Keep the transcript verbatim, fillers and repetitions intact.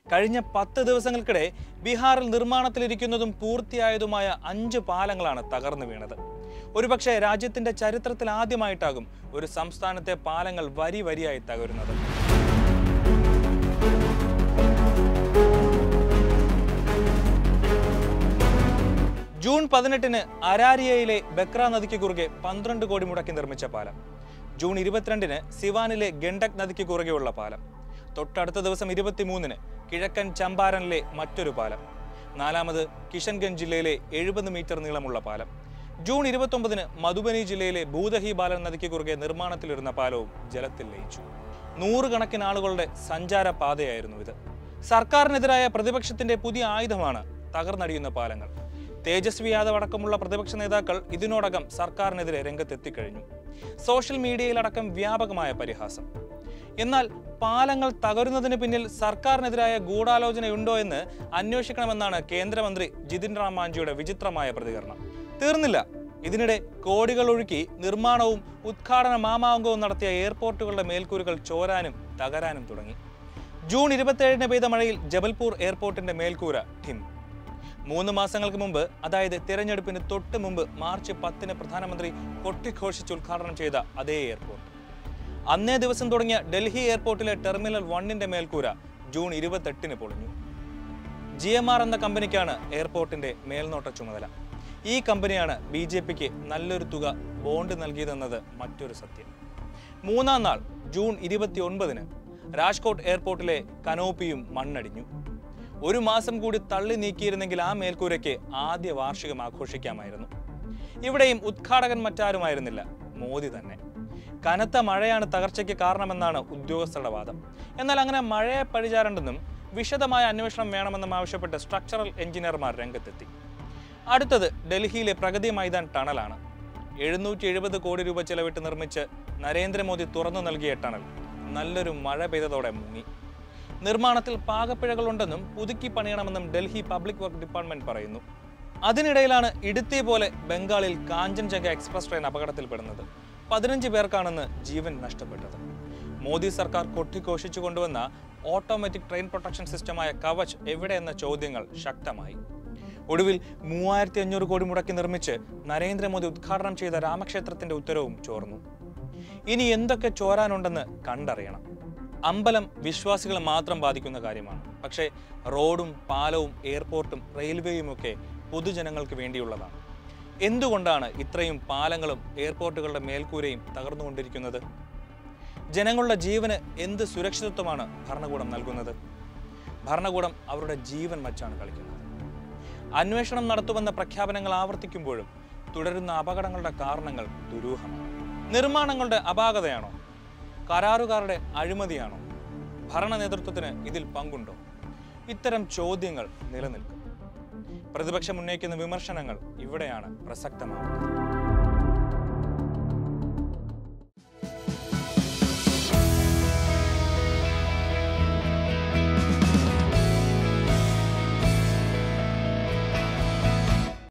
കഴിഞ്ഞ പത്ത് ദിവസങ്ങൾക്കിടെ ബീഹാറിൽ നിർമ്മാണത്തിലിരിക്കുന്നതും പൂർത്തിയായതുമായ അഞ്ച് പാലങ്ങളാണ് തകർന്നു വീണത്. ഒരുപക്ഷെ രാജ്യത്തിന്റെ ചരിത്രത്തിൽ ആദ്യമായിട്ടാകും ഒരു സംസ്ഥാനത്തെ പാലങ്ങൾ വരി വരിയായി തകരുന്നത്. ജൂൺ പതിനെട്ടിന് അരാരിയയിലെ ബക്ര നദിക്ക് കുറുകെ പന്ത്രണ്ട് കോടി മുടക്കി നിർമ്മിച്ച പാലം. ജൂൺ ഇരുപത്തിരണ്ടിന് സിവാനിലെ ഗണ്ഡക് നദിക്ക് കുറുകെയുള്ള പാലം. തൊട്ടടുത്ത ദിവസം ഇരുപത്തിമൂന്നിന് കിഴക്കൻ ചമ്പാരനിലെ മറ്റൊരു പാലം. നാലാമത് കിഷൻഗഞ്ച് ജില്ലയിലെ എഴുപത് മീറ്റർ നീളമുള്ള പാലം. ജൂൺ ഇരുപത്തൊമ്പതിന് മധുബനി ജില്ലയിലെ ഭൂതഹി ബാലൻ നദിക്ക് കുറുകെ നിർമ്മാണത്തിലിരുന്ന പാലവും ജലത്തിൽ ലയിച്ചു. നൂറുകണക്കിന് ആളുകളുടെ സഞ്ചാര പാതയായിരുന്നു ഇത്. സർക്കാരിനെതിരായ പ്രതിപക്ഷത്തിന്റെ പുതിയ ആയുധമാണ് തകർന്നടിയുന്ന പാലങ്ങൾ. തേജസ്വി യാദവ് അടക്കമുള്ള പ്രതിപക്ഷ നേതാക്കൾ ഇതിനോടകം സർക്കാരിനെതിരെ രംഗത്തെത്തിക്കഴിഞ്ഞു. സോഷ്യൽ മീഡിയയിലടക്കം വ്യാപകമായ പരിഹാസം. എന്നാൽ പാലങ്ങൾ തകരുന്നതിന് പിന്നിൽ സർക്കാരിനെതിരായ ഗൂഢാലോചനയുണ്ടോ എന്ന് അന്വേഷിക്കണമെന്നാണ് കേന്ദ്രമന്ത്രി ജിതിൻ റാം മാഞ്ചിയുടെ വിചിത്രമായ പ്രതികരണം. തീർന്നില്ല. ഇതിനിടെ കോടികൾ ഒഴുക്കി നിർമ്മാണവും ഉദ്ഘാടന മാമാങ്കവും നടത്തിയ എയർപോർട്ടുകളുടെ മേൽക്കൂരകൾ ചോരാനും തകരാനും തുടങ്ങി. ജൂൺ ഇരുപത്തിയേഴിന് പെയ്ത മഴയിൽ ജബൽപൂർ എയർപോർട്ടിന്റെ മേൽക്കൂര ഠിം. മൂന്ന് മാസങ്ങൾക്ക് മുമ്പ്, അതായത് തിരഞ്ഞെടുപ്പിന് തൊട്ട് മുമ്പ് മാർച്ച് പത്തിന് പ്രധാനമന്ത്രി കൊട്ടിഘോഷിച്ച് ഉദ്ഘാടനം ചെയ്ത അതേ എയർപോർട്ട്. അന്നേ ദിവസം തുടങ്ങിയ ഡൽഹി എയർപോർട്ടിലെ ടെർമിനൽ വണ്ണിന്റെ മേൽക്കൂര ജൂൺ ഇരുപത്തെട്ടിന് പൊളിഞ്ഞു. ജി എം ആർ എന്ന കമ്പനിക്കാണ് എയർപോർട്ടിന്റെ മേൽനോട്ട ചുമതല. ഈ കമ്പനിയാണ് ബി ജെ പിക്ക് നല്ലൊരു തുക ബോണ്ട് നൽകിയതെന്നത് മറ്റൊരു സത്യം. മൂന്നാം നാൾ ജൂൺ ഇരുപത്തി ഒൻപതിന് രാജ്കോട്ട് എയർപോർട്ടിലെ കനോപ്പിയും മണ്ണടിഞ്ഞു. ഒരു മാസം കൂടി തള്ളി നീക്കിയിരുന്നെങ്കിൽ ആ മേൽക്കൂരയ്ക്ക് ആദ്യ വാർഷികം ആഘോഷിക്കാമായിരുന്നു. ഇവിടെയും ഉദ്ഘാടകൻ മറ്റാരുമായിരുന്നില്ല, മോദി തന്നെ. കനത്ത മഴയാണ് തകർച്ചയ്ക്ക് കാരണമെന്നാണ് ഉദ്യോഗസ്ഥരുടെ വാദം. എന്നാൽ അങ്ങനെ മഴയെ പഴിചാരണ്ടെന്നും വിശദമായ അന്വേഷണം വേണമെന്നും ആവശ്യപ്പെട്ട് സ്ട്രക്ചറൽ എഞ്ചിനീയർമാർ രംഗത്തെത്തി. അടുത്തത് ഡൽഹിയിലെ പ്രഗതി മൈതാൻ ടണലാണ്. എഴുന്നൂറ്റി എഴുപത് കോടി രൂപ ചെലവിട്ട് നിർമ്മിച്ച് നരേന്ദ്രമോദി തുറന്നു നൽകിയ ടണൽ നല്ലൊരു മഴ പെയ്തതോടെ മുങ്ങി. നിർമ്മാണത്തിൽ പാകപ്പിഴകളുണ്ടെന്നും പുതുക്കി പണിയണമെന്നും ഡൽഹി പബ്ലിക് വർക്ക് ഡിപ്പാർട്ട്മെന്റ് പറയുന്നു. അതിനിടയിലാണ് ഇടുത്തി പോലെ ബംഗാളിൽ കാഞ്ചൻജംഗ എക്സ്പ്രസ് ട്രെയിൻ അപകടത്തിൽപ്പെടുന്നത്. പതിനഞ്ച് പേർക്കാണെന്ന് ജീവൻ നഷ്ടപ്പെട്ടത്. മോദി സർക്കാർ കൊട്ടിഘോഷിച്ചു കൊണ്ടുവന്ന ഓട്ടോമാറ്റിക് ട്രെയിൻ പ്രൊട്ടക്ഷൻ സിസ്റ്റമായ കവച് എവിടെയെന്ന ചോദ്യങ്ങൾ ശക്തമായി. ഒടുവിൽ മൂവായിരത്തി അഞ്ഞൂറ് കോടി മുടക്കി നിർമ്മിച്ച് നരേന്ദ്രമോദി ഉദ്ഘാടനം ചെയ്ത രാമക്ഷേത്രത്തിന്റെ ഉത്തരവും ചോർന്നു. ഇനി എന്തൊക്കെ ചോരാനുണ്ടെന്ന് കണ്ടറിയണം. അമ്പലം വിശ്വാസികളെ മാത്രം ബാധിക്കുന്ന കാര്യമാണ്. പക്ഷേ റോഡും പാലവും എയർപോർട്ടും റെയിൽവേയുമൊക്കെ പൊതുജനങ്ങൾക്ക് വേണ്ടിയുള്ളതാണ്. എന്തുകൊണ്ടാണ് ഇത്രയും പാലങ്ങളും എയർപോർട്ടുകളുടെ മേൽക്കൂരയും തകർന്നുകൊണ്ടിരിക്കുന്നത്? ജനങ്ങളുടെ ജീവന് എന്ത് സുരക്ഷിതത്വമാണ് ഭരണകൂടം നൽകുന്നത്? ഭരണകൂടം അവരുടെ ജീവൻ വച്ചാണ് കളിക്കുന്നത്. അന്വേഷണം നടത്തുമെന്ന പ്രഖ്യാപനങ്ങൾ ആവർത്തിക്കുമ്പോഴും തുടരുന്ന അപകടങ്ങളുടെ കാരണങ്ങൾ ദുരൂഹമാണ്. നിർമ്മാണങ്ങളുടെ അപാകതയാണോ? കരാറുകാരുടെ അഴിമതിയാണോ? ഭരണ നേതൃത്വത്തിന് ഇതിൽ പങ്കുണ്ടോ? ഇത്തരം ചോദ്യങ്ങൾ നിലനിൽക്കും. പ്രതിപക്ഷം ഉന്നയിക്കുന്ന വിമർശനങ്ങൾ ഇവിടെയാണ് പ്രസക്തമാകുന്നത്.